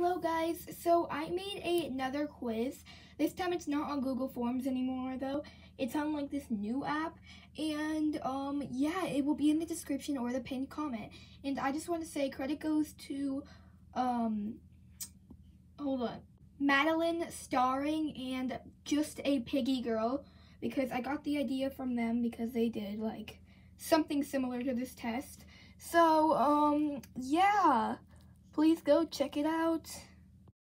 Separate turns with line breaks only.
Hello guys, so I made another quiz. This time it's not on Google Forms anymore though. It's on like this new app, and yeah, it will be in the description or the pinned comment. And I just want to say credit goes to hold on, Madeline Starring and Just a Piggy Girl, because I got the idea from them because they did like something similar to this test. So yeah, please go check it out.